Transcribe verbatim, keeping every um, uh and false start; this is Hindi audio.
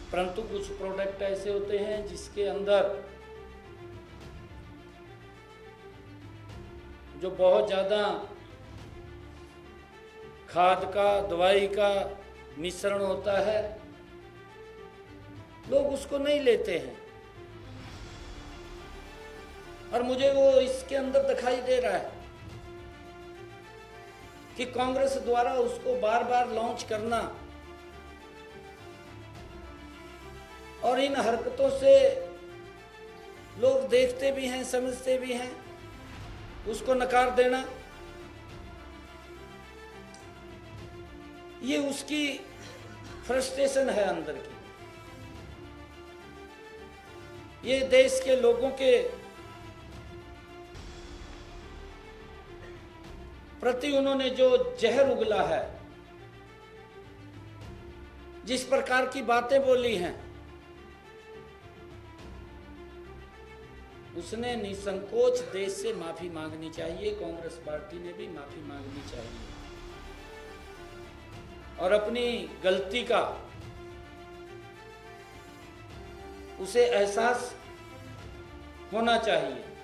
परंतु कुछ प्रोडक्ट ऐसे होते हैं जिसके अंदर जो बहुत ज़्यादा खाद का, दवाई का मिश्रण होता है, लोग उसको नहीं लेते हैं। और मुझे वो इसके अंदर दिखाई दे रहा है कि कांग्रेस द्वारा उसको बार बार लॉन्च करना और इन हरकतों से लोग देखते भी हैं, समझते भी हैं, उसको नकार देना, ये उसकी फ्रस्ट्रेशन है अंदर की। ये देश के लोगों के प्रति उन्होंने जो जहर उगला है, जिस प्रकार की बातें बोली हैं, उसने निसंकोच देश से माफी मांगनी चाहिए। कांग्रेस पार्टी ने भी माफी मांगनी चाहिए और अपनी गलती का उसे एहसास होना चाहिए।